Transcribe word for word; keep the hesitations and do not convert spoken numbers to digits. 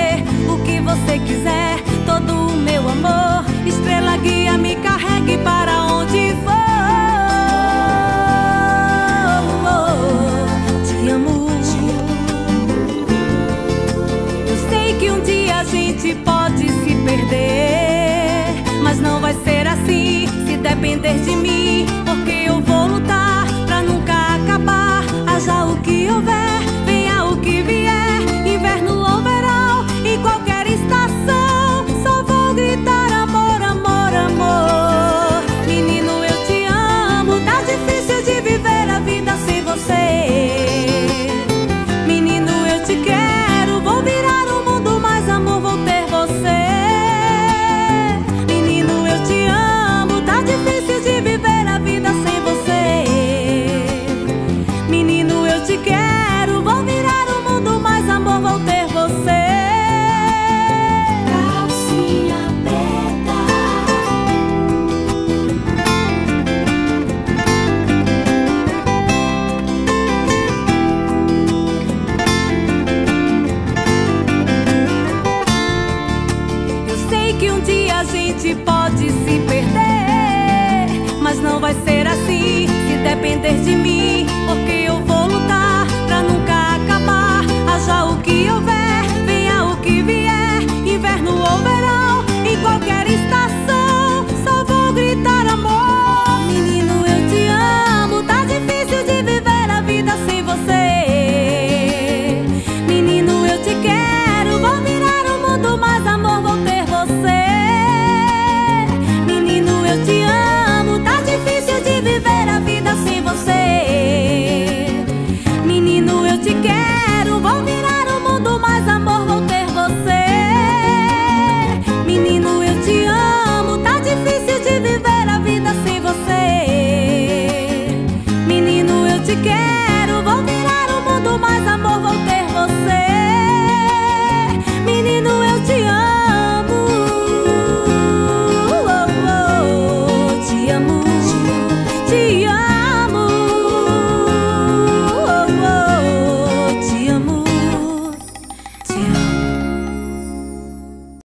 fazer o que você quiser. Todo o meu amor, estrela guia, me carregue para onde for. Te amo. Eu sei que um dia a gente pode se perder, mas não vai ser assim se depender de mim, porque eu vou lutar pra nunca acabar. Haja o que houver, venha o que vier, inverno ou verão, em qualquer estação, só vou gritar amor, amor, amor. Menino, eu te amo, tá difícil de viver a vida sem você. Menino, eu te quero, vou virar o mundo, mas amor, vou ter você. Menino, eu te amo, tá difícil de viver a vida sem você. Menino, eu te quero, vou virar o mundo, mas amor, vou ter você. Calcinha preta. Eu sei que um dia a gente pode se perder, mas não vai ser assim se depender de mim,